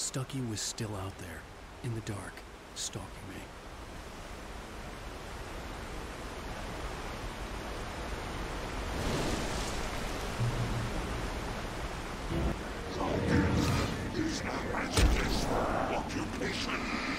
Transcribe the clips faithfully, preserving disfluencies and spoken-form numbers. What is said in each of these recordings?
Stucky was still out there, in the dark, stalking me. Is a hazardous occupation.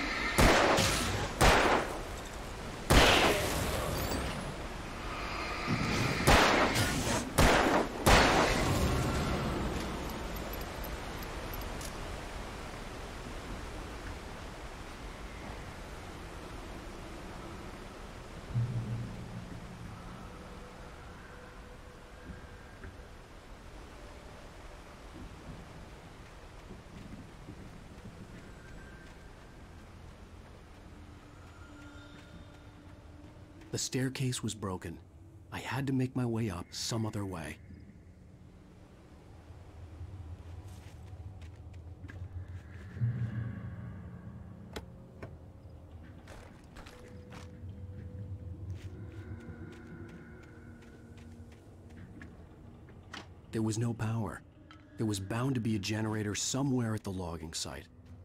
The staircase was broken. I had to make my way up some other way. There was no power. There was bound to be a generator somewhere at the logging site.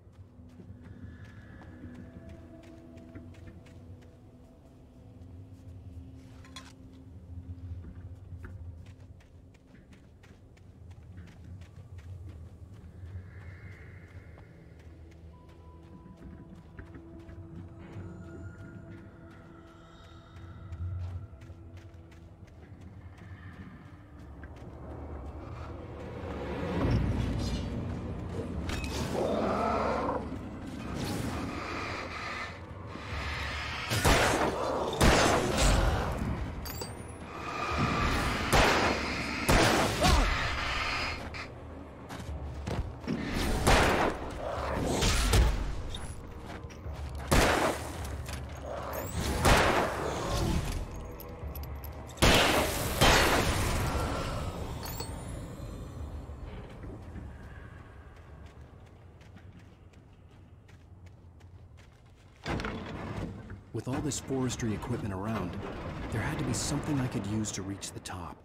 With all this forestry equipment around, there had to be something I could use to reach the top.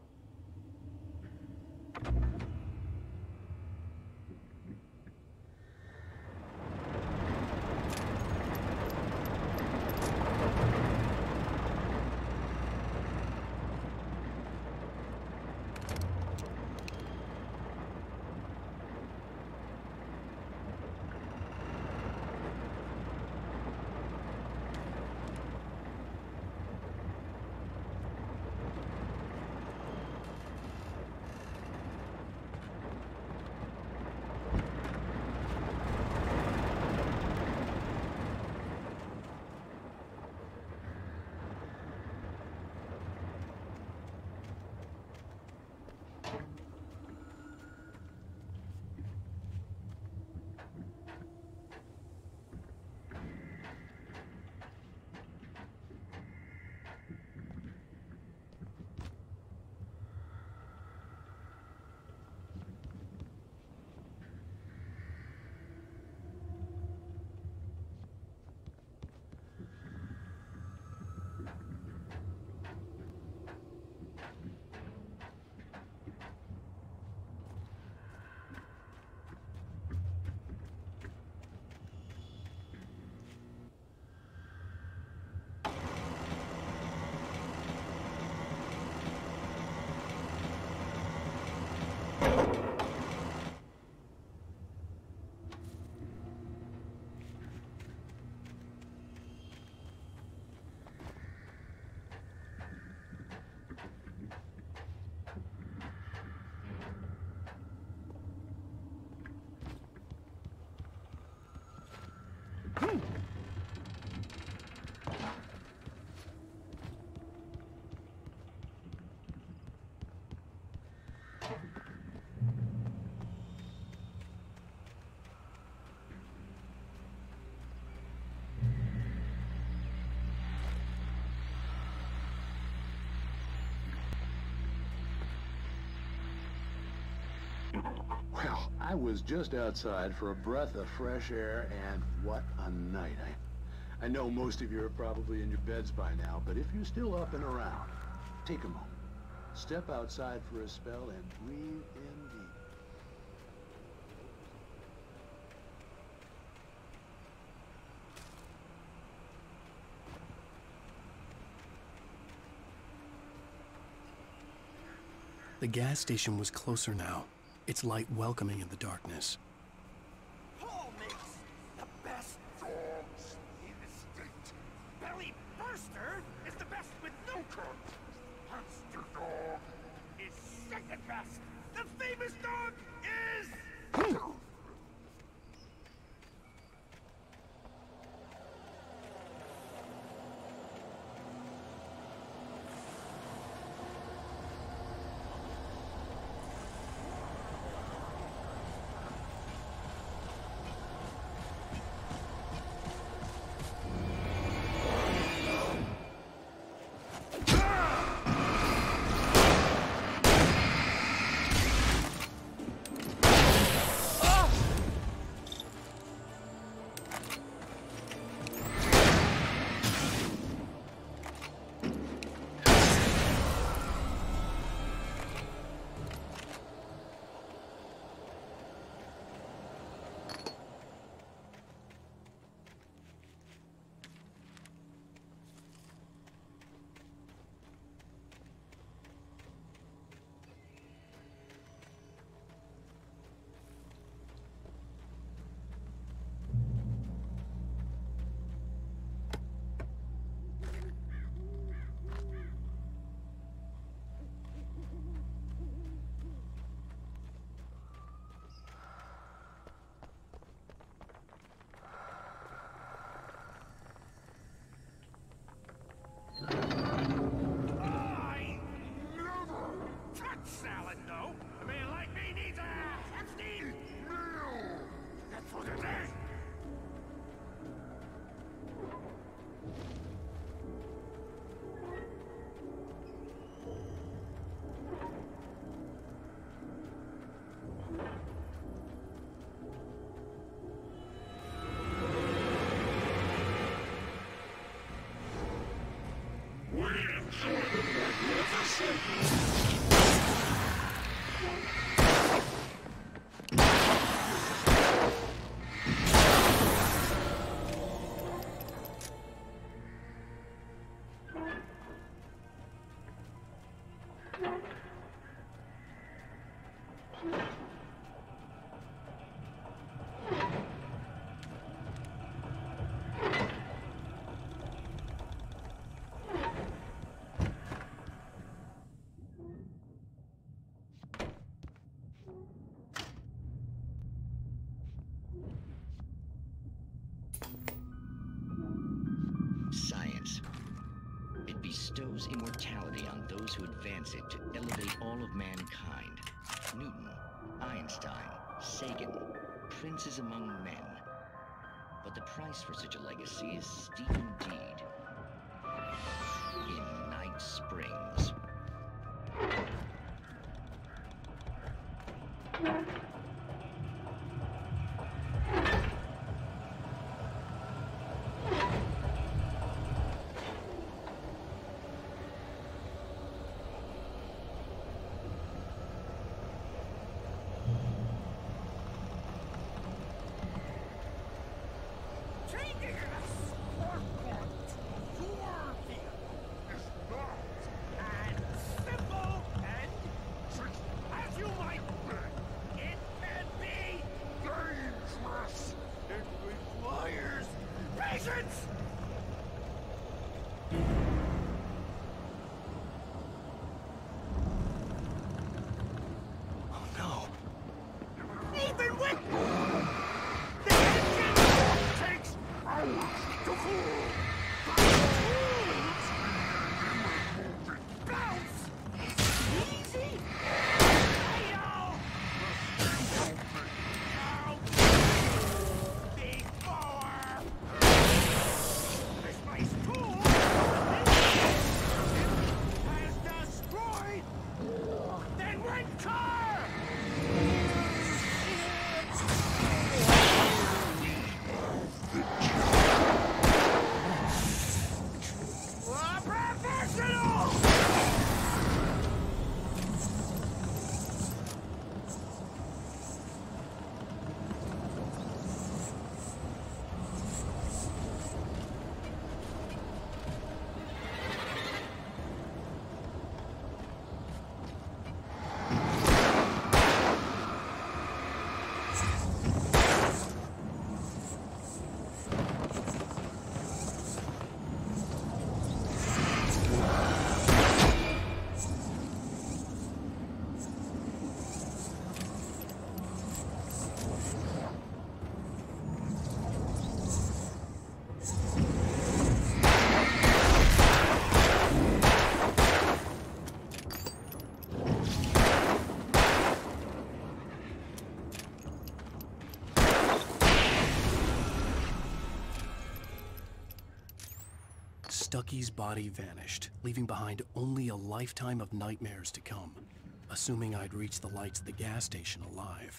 Well, I was just outside for a breath of fresh air, and what a night. I, I know most of you are probably in your beds by now, but if you're still up and around, take a moment. Step outside for a spell and breathe in deep. The gas station was closer now, its light welcoming in the darkness. PoL makes the best dogs in the state. Belly Burster is the best with no cut. Hamster Dog is second best. The famous dog is... bestows immortality on those who advance it to elevate all of mankind. Newton, Einstein, Sagan, princes among men. But the price for such a legacy is steep indeed. In Night Springs. And Stucky's body vanished, leaving behind only a lifetime of nightmares to come, assuming I'd reach the lights at the gas station alive.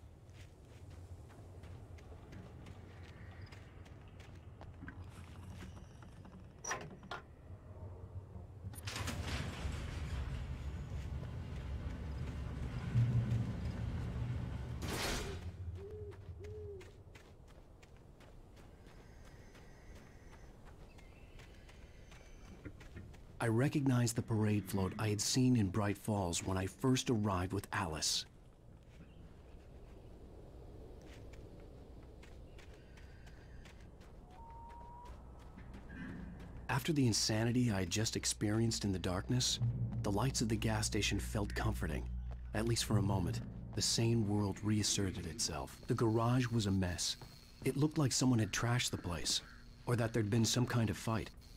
I recognized the parade float I had seen in Bright Falls when I first arrived with Alice. After the insanity I had just experienced in the darkness, the lights of the gas station felt comforting, at least for a moment. The sane world reasserted itself. The garage was a mess. It looked like someone had trashed the place, or that there'd been some kind of fight.